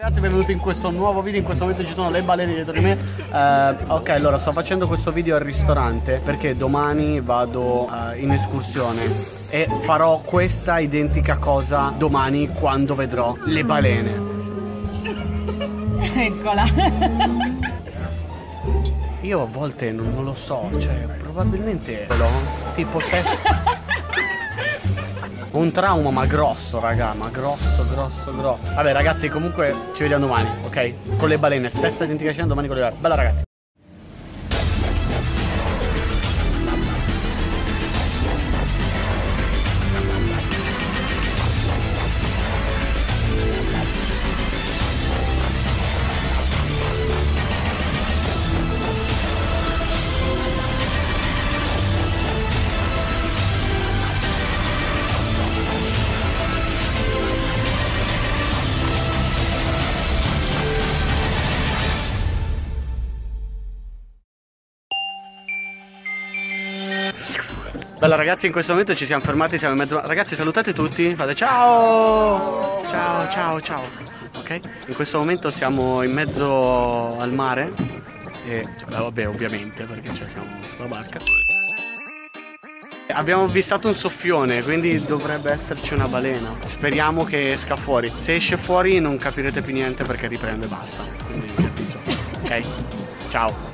Ragazzi, benvenuti in questo nuovo video. In questo momento ci sono le balene dietro di me. Ok, allora sto facendo questo video al ristorante perché domani vado in escursione e farò questa identica cosa domani quando vedrò le balene. Eccola. Io a volte non lo so, cioè probabilmente tipo un trauma, ma grosso, raga, ma grosso. Vabbè ragazzi, comunque ci vediamo domani, ok? Con le balene, stessa identica scena domani con le balene. Bella ragazzi. Bella ragazzi, in questo momento ci siamo fermati, siamo in mezzo. Ragazzi, salutate tutti, fate ciao! Ciao. Ok? In questo momento siamo in mezzo al mare e vabbè, ovviamente, perché siamo sulla barca. Abbiamo avvistato un soffione, quindi dovrebbe esserci una balena. Speriamo che esca fuori. Se esce fuori non capirete più niente perché riprende e basta. Quindi vi avviso. Ok? Ciao.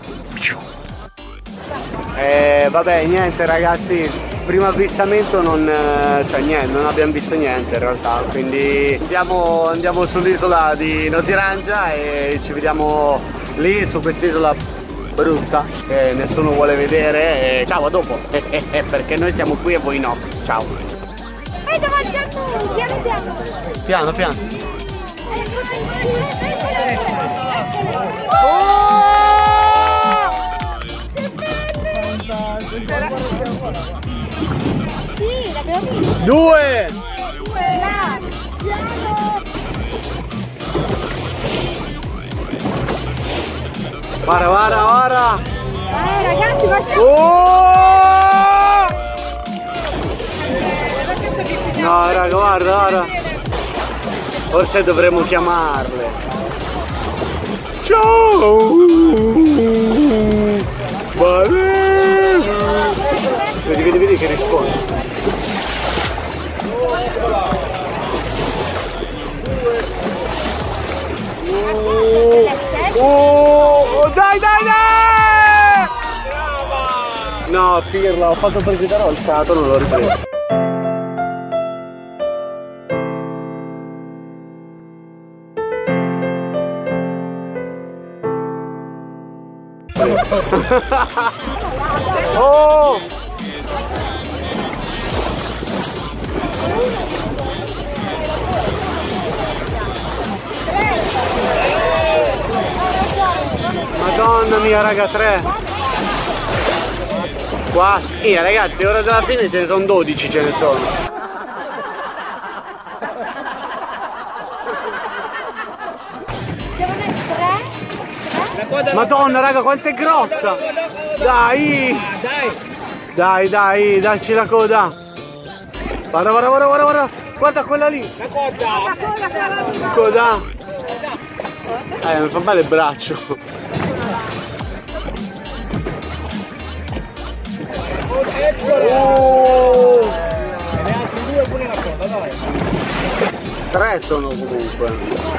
Vabbè, niente ragazzi, primo avvistamento non abbiamo visto niente in realtà, quindi andiamo sull'isola di Nosiranga e ci vediamo lì su quest'isola brutta che nessuno vuole vedere e ciao, a dopo, perché noi siamo qui e voi no, ciao. Davanti a noi, piano. Piano. Sì, l'abbiamo visto. Due. Là, piano. Guarda. Ragazzi, No raga, guarda. Forse dovremmo chiamarle. Ciao. Vedi che risponde. Dai! No, pirla, ho fatto per gridare, ho alzato, non l'ho ripreso. Oh! Madonna mia raga, 3 4 ragazzi, ora della fine ce ne sono 12, ce ne sono. Madonna raga, quanto è grossa! Dai, dacci la coda! Guarda quella lì! La coda! Coda! Mi fa male il braccio! Oh! E le altre 2 pure la coda, dai! 3 sono comunque!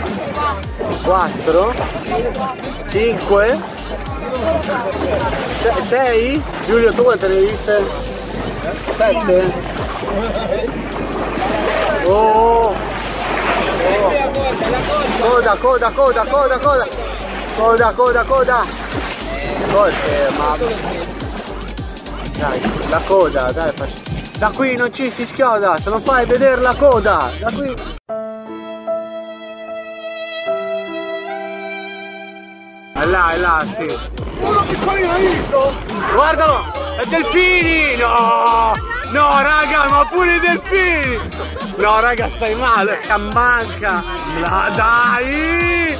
4 5 6 Giulio, tu quante ne hai viste? 7 oh coda forse, ma dai, la coda, dai, da qui non ci si schioda, se non fai vedere la coda, da qui. È là, sì. Guardalo, è delfini! No, raga, ma pure i delfini! No, raga, stai male! Manca! Dai!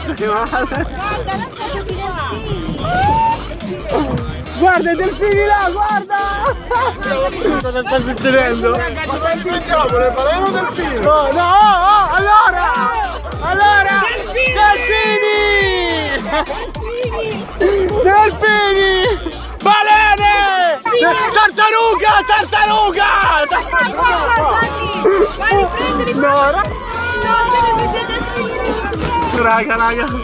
Guarda i delfini là, guarda! Cosa sta succedendo? Ma quanti vediamo, le balene o delfini? No, allora! Delfini! Tartaruga! Tartaruga! Vai, prendili! No, No, raga.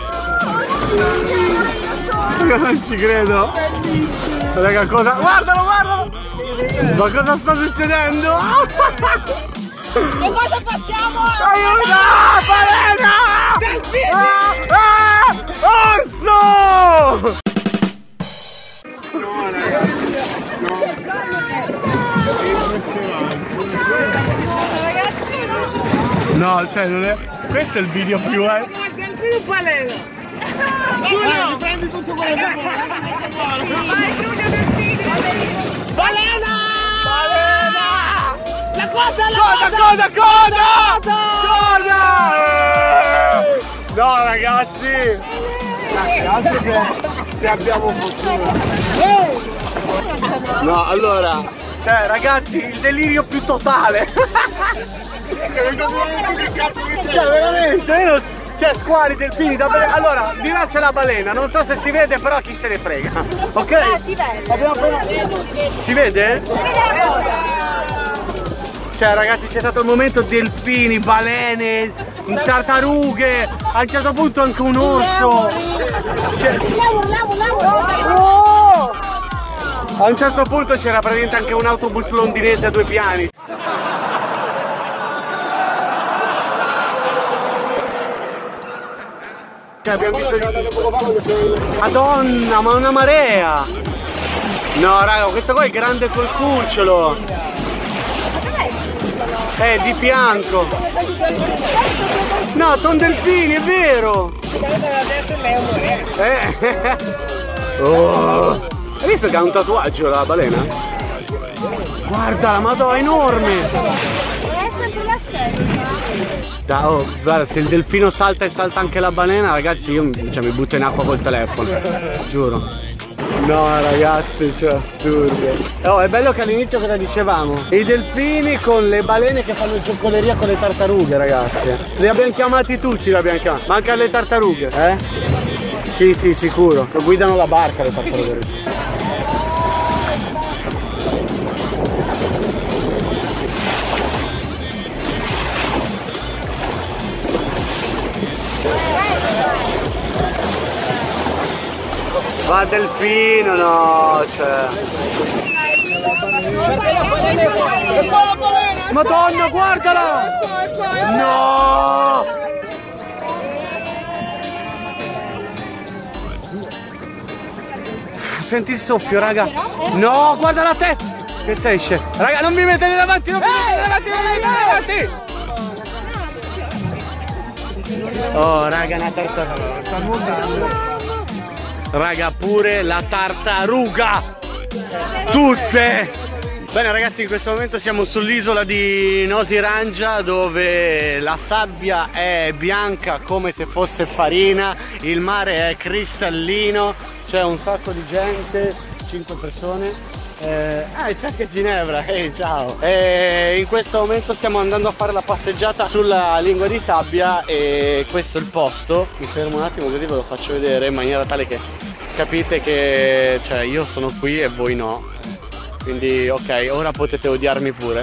Io non ci credo. Raga, cosa? Guardalo! Ma cosa sta succedendo? che cosa facciamo? Aiuto! Balena! Orso! No, cioè non è. Questo è il video più più balena! Giulio, prendi tutto quello che vuoi. Vai, Giulio, delfini! Balena! La coda! No ragazzi! Altro che se abbiamo fortuna. No, allora, cioè ragazzi, il delirio più totale. Cioè veramente, cioè squali, delfini, allora, di là c'è la balena, non so se si vede, però chi se ne frega. Ok? Si vede. Abbiamo appena... Si vede? Cioè ragazzi, c'è stato il momento delfini, balene, tartarughe, a un certo punto anche un orso. Oh! A un certo punto c'era praticamente anche un autobus londinese a 2 piani. Cioè, abbiamo visto... Madonna, ma una marea! No raga, questo qua è grande col cucciolo! Di fianco! No, sono delfini, è vero! Adesso lei è un moreno. Oh. Hai visto che ha un tatuaggio la balena? Guarda, la madonna, è enorme! Adesso sulla stessa. Oh, guarda, se il delfino salta e salta anche la balena, ragazzi, io mi butto in acqua col telefono, giuro. No ragazzi, cioè assurdo. Oh, è bello che all'inizio cosa dicevamo? I delfini con le balene che fanno giocoleria con le tartarughe, ragazzi. Li abbiamo chiamati tutti, manca le tartarughe, eh? Sì, sicuro. Guidano la barca le tartarughe. Va delfino, no, cioè. Madonna, guardala! No! Senti il soffio, raga. No, guarda la testa! Che se esce? Raga, non mi mettete davanti, non mi mettete davanti! Oh, raga, una tartaruga. Sta nuotando. Raga, pure la tartaruga! Tutte! Bene ragazzi, in questo momento siamo sull'isola di Nosiranja, dove la sabbia è bianca come se fosse farina, il mare è cristallino, c'è un sacco di gente, 5 persone. C'è anche Ginevra, ciao! In questo momento stiamo andando a fare la passeggiata sulla lingua di sabbia e questo è il posto. Mi fermo un attimo così ve lo faccio vedere in maniera tale che capite che cioè, io sono qui e voi no. Quindi ok, ora potete odiarmi pure.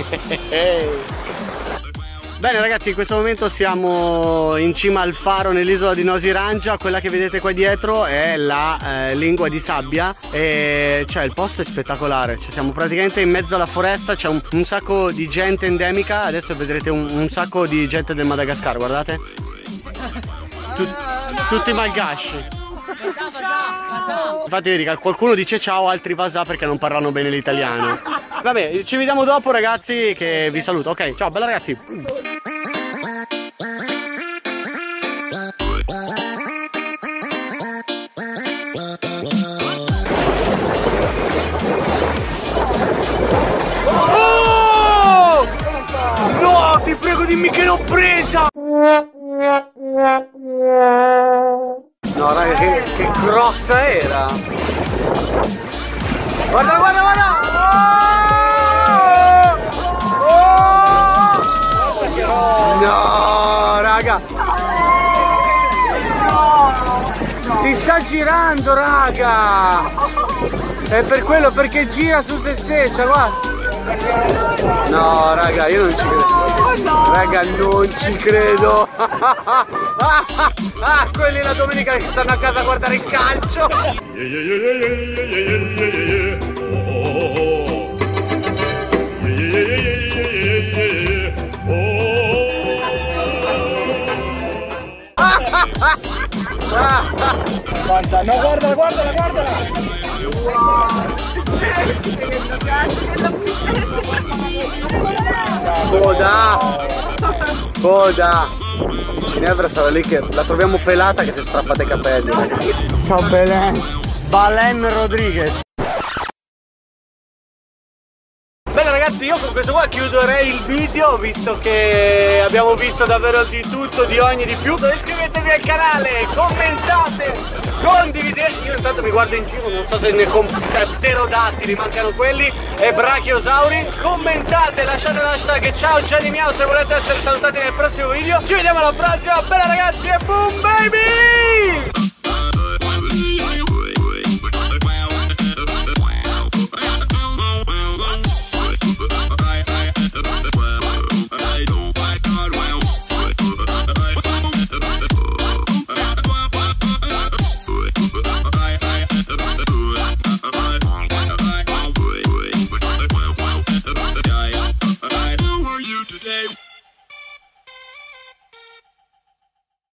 Bene ragazzi, in questo momento siamo in cima al faro nell'isola di Nosiranja. Quella che vedete qua dietro è la lingua di sabbia e cioè il posto è spettacolare, cioè, siamo praticamente in mezzo alla foresta, c'è un sacco di gente endemica. Adesso vedrete un sacco di gente del Madagascar, guardate. Tutti malgashi. Infatti vedi che qualcuno dice ciao, altri vasà perché non parlano bene l'italiano. Vabbè, ci vediamo dopo ragazzi, che vi saluto. Ok, ciao, bella ragazzi. Oh! No, ti prego dimmi che l'ho presa. No raga, che grossa era. Guarda, guarda, guarda. Oh! No raga, si sta girando raga. È per quello, perché gira su se stessa, guarda. No raga, io non ci credo. Raga, non ci credo. Quelli la domenica che stanno a casa a guardare il calcio. Guarda, no, guardala, guardala, guardala. Coda. Coda. Ginevra stava lì che la troviamo pelata che si è strappata i capelli. Ciao Belen. Balen Rodriguez. Bene ragazzi, io con questo qua chiuderei il video, visto che abbiamo visto davvero di tutto, di ogni di più. Iscrivetevi al canale, commentate, condividete. Io intanto mi guardo in giro, non so se ne pterodattili, mancano quelli, e brachiosauri. Commentate, lasciate l'hashtag ciao Gianni Miau se volete essere salutati nel prossimo video. Ci vediamo alla prossima, bella ragazzi, e boom baby!